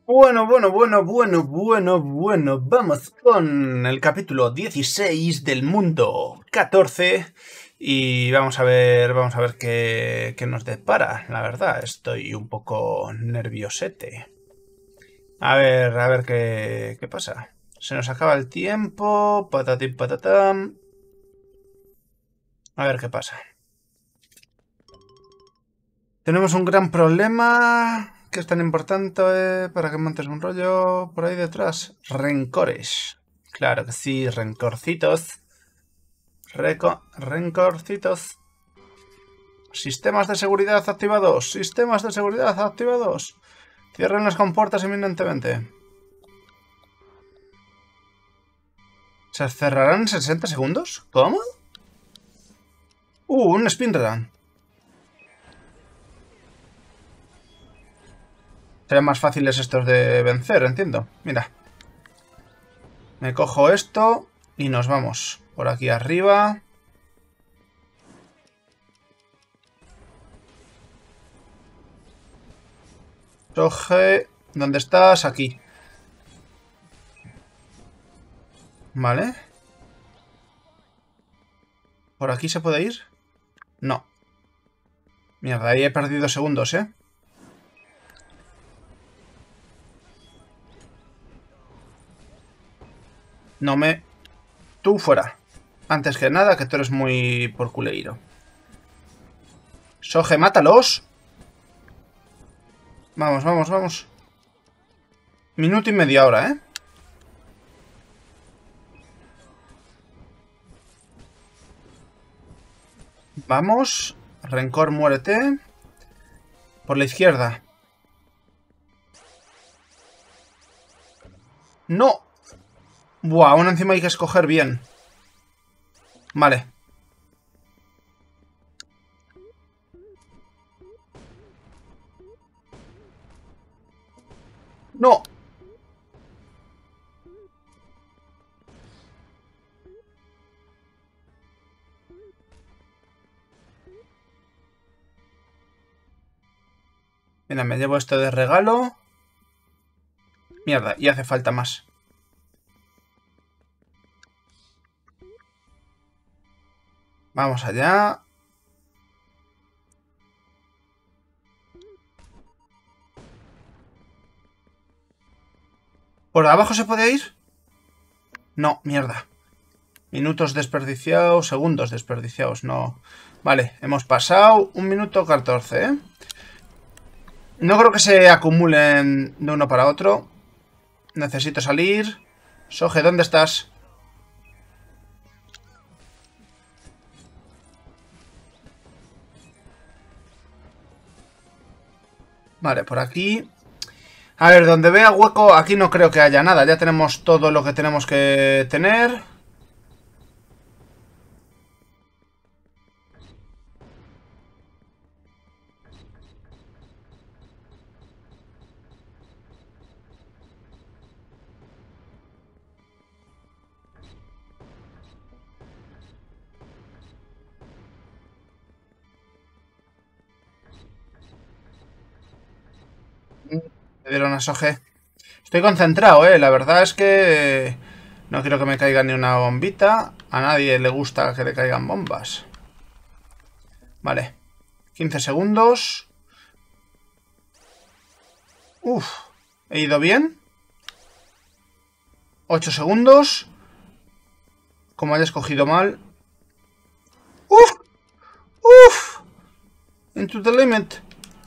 Bueno. Vamos con el capítulo 16 del mundo 14. Y vamos a ver qué nos depara. La verdad, estoy un poco nerviosete. A ver qué pasa. Se nos acaba el tiempo. Patatín patatán. A ver qué pasa. Tenemos un gran problema. ¿Qué es tan importante para que montes un rollo por ahí detrás? Rencores. Claro que sí, rencorcitos. Rencorcitos. Sistemas de seguridad activados. Sistemas de seguridad activados. Cierren las compuertas inminentemente. ¿Se cerrarán en 60 segundos? ¿Cómo? Un speedrun. Serán más fáciles estos de vencer, entiendo. Mira. Me cojo esto y nos vamos por aquí arriba. Soje, ¿dónde estás? Aquí. Vale. ¿Por aquí se puede ir? No. Mierda, ahí he perdido segundos, ¿eh? No me... Tú fuera. Antes que nada, que tú eres muy porculeiro. Soje, mátalos. Vamos. Minuto y medio ahora, ¿eh? Vamos. Rencor, muérete. Por la izquierda. ¡No! Buah, aún encima hay que escoger bien. Vale. ¡No! Mira, me llevo esto de regalo. Mierda, y hace falta más. Vamos allá. ¿Por abajo se puede ir? No, mierda. Minutos desperdiciados, segundos desperdiciados, no. Vale, hemos pasado 1 minuto 14, ¿eh? No creo que se acumulen de uno para otro. Necesito salir. Soje, ¿dónde estás? Vale, por aquí. A ver, donde vea hueco, aquí no creo que haya nada. Ya tenemos todo lo que tenemos que tener. Me dieron a Soje. Estoy concentrado, la verdad es que no quiero que me caiga ni una bombita. A nadie le gusta que le caigan bombas. Vale. 15 segundos. Uf. ¿He ido bien? 8 segundos. Como haya escogido mal. ¡Uf! ¡Uf! Into the limit.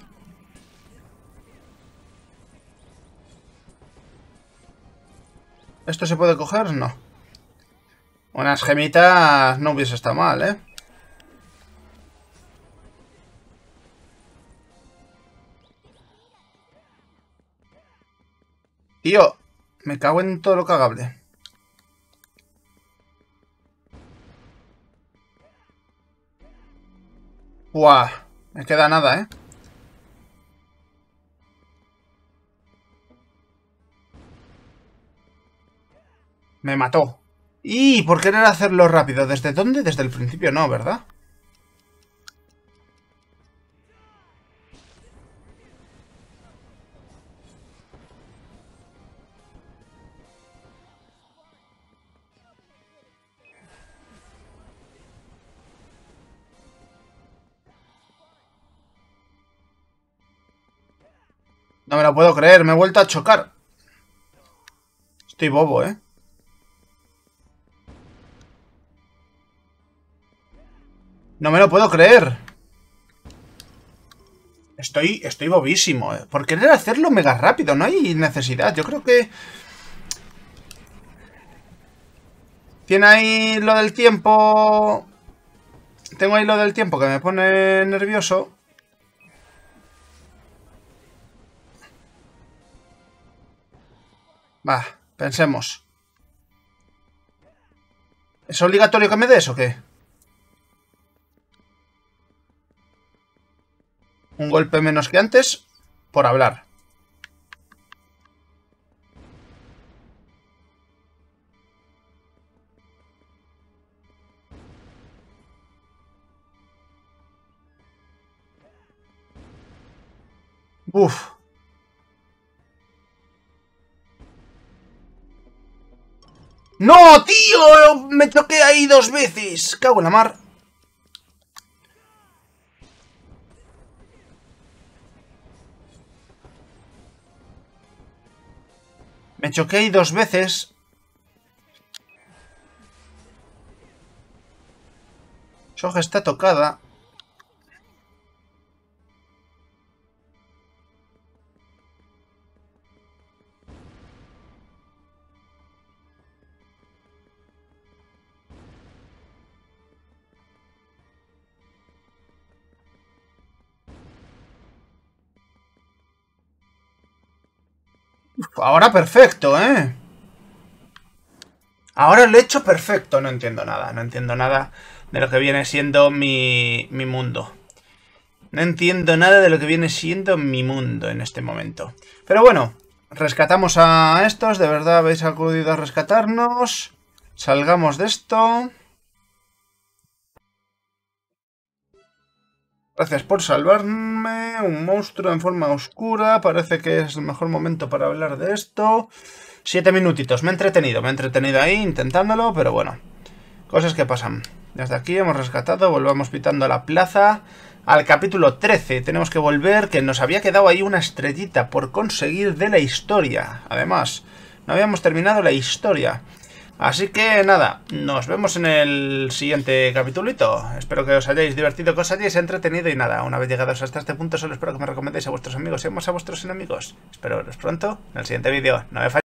¿Esto se puede coger? No. Unas gemitas no hubiese estado mal, ¿eh? Tío, me cago en todo lo cagable. ¡Guau! Me queda nada, ¿eh? Me mató. ¿Y por querer hacerlo rápido? ¿Desde dónde? Desde el principio no, ¿verdad? No me lo puedo creer, me he vuelto a chocar. Estoy bobo, ¿eh? No me lo puedo creer. Estoy bobísimo, ¿eh? Por querer hacerlo mega rápido, no hay necesidad. Yo creo que... Tiene ahí lo del tiempo... Tengo ahí lo del tiempo que me pone nervioso. Va, pensemos. ¿Es obligatorio que me des o qué? Un golpe menos que antes por hablar. Uf. ¡No, tío! Me choqué ahí 2 veces. Cago en la mar. Me choqué ahí 2 veces. Soja está tocada. Ahora perfecto, ¿eh? Ahora lo he hecho perfecto. No entiendo nada. No entiendo nada de lo que viene siendo mi mundo. No entiendo nada de lo que viene siendo mi mundo en este momento. Pero bueno, rescatamos a estos. De verdad habéis acudido a rescatarnos. Salgamos de esto. Gracias por salvarme. Un monstruo en forma oscura. Parece que es el mejor momento para hablar de esto. 7 minutitos. Me he entretenido ahí intentándolo, pero bueno. Cosas que pasan. Desde aquí hemos rescatado. Volvamos pitando a la plaza. Al capítulo 13. Tenemos que volver, que nos había quedado ahí una estrellita por conseguir de la historia. Además, no habíamos terminado la historia. Así que nada, nos vemos en el siguiente capitulito. Espero que os hayáis divertido, que os hayáis entretenido y nada, una vez llegados hasta este punto solo espero que me recomendéis a vuestros amigos y más a vuestros enemigos. Espero veros pronto en el siguiente vídeo. No me falléis.